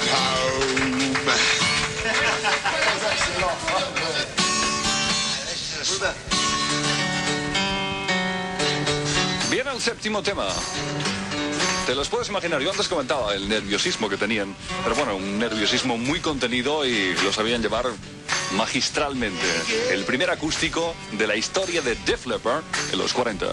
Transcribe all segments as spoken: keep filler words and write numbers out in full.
home. Viene el séptimo tema. Te los puedes imaginar, yo antes comentaba el nerviosismo que tenían, pero bueno, un nerviosismo muy contenido y lo sabían llevar magistralmente. El primer acústico de la historia de Def Leppard en los cuarenta.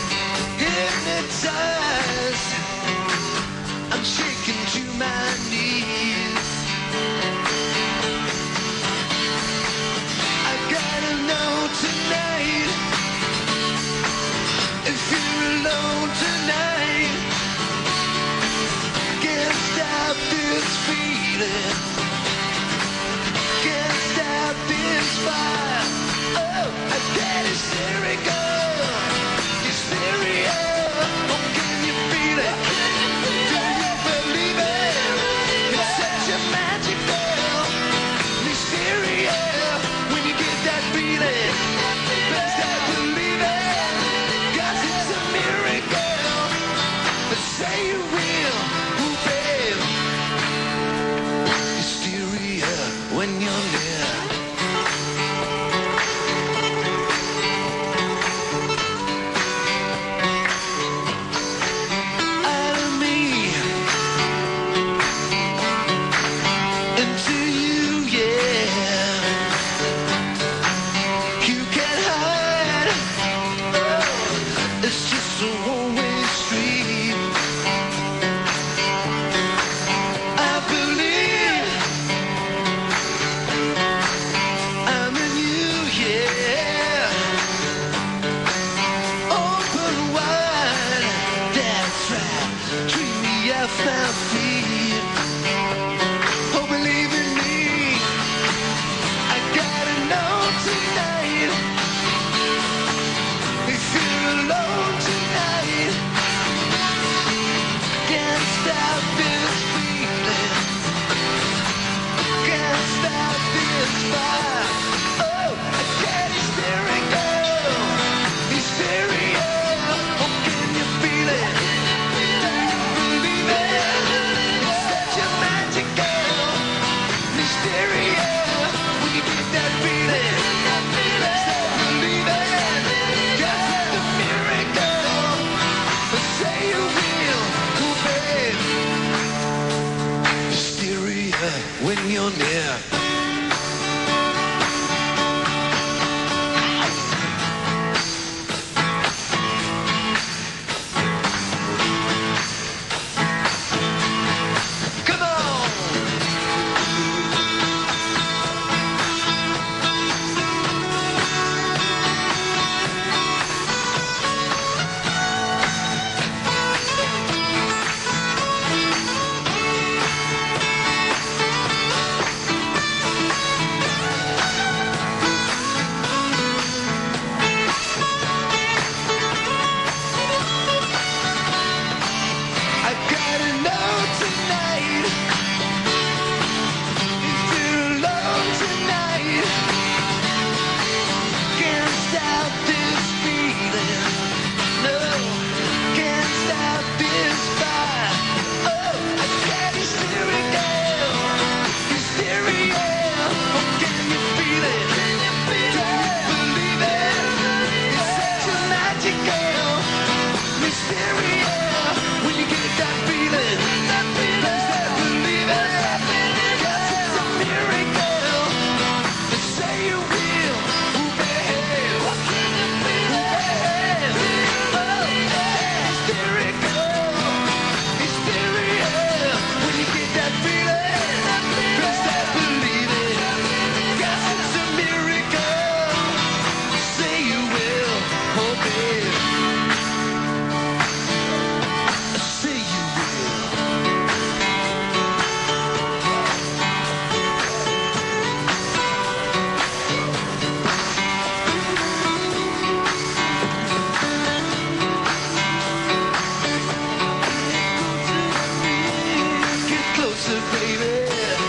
I'm shaking to my knees. closer, baby.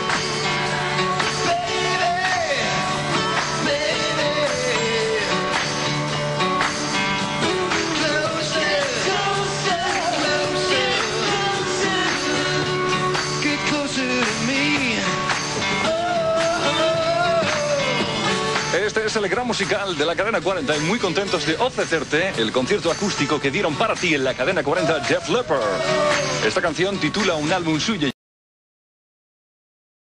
Este es el gran musical de la cadena cuarenta y muy contentos de ofrecerte el concierto acústico que dieron para ti en la cadena cuarenta Def Leppard. Esta canción titula un álbum suyo